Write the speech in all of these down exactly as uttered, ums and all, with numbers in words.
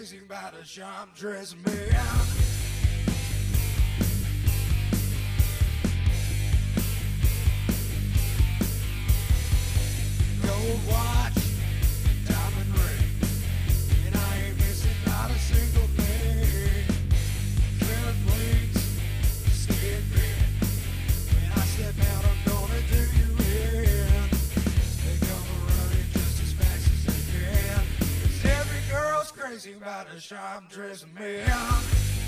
crazy about a sharp dress man. Gold watch, diamond ring, and I ain't missing not a single thing. Curve wings, skin grin. When I step out, I'm gonna do you in. They come running just as fast as they can. 'Cause every girl's crazy about a sharp dressed man.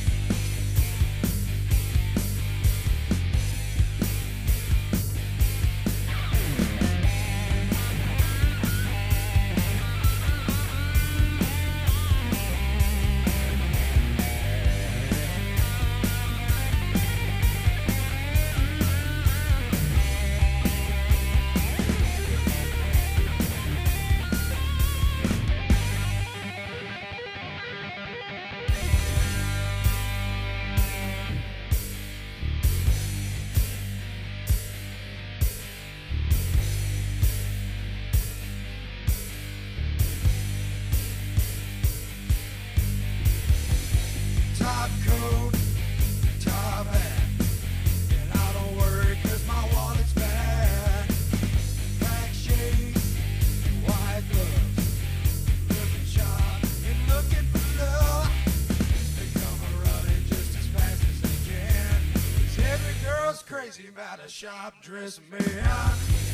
Top coat, top hat, and I don't worry 'cause my wallet's fat. Black shades, white gloves, looking sharp and looking for love. They come running just as fast as they can. 'Cause every girl's crazy about a sharp dressed man.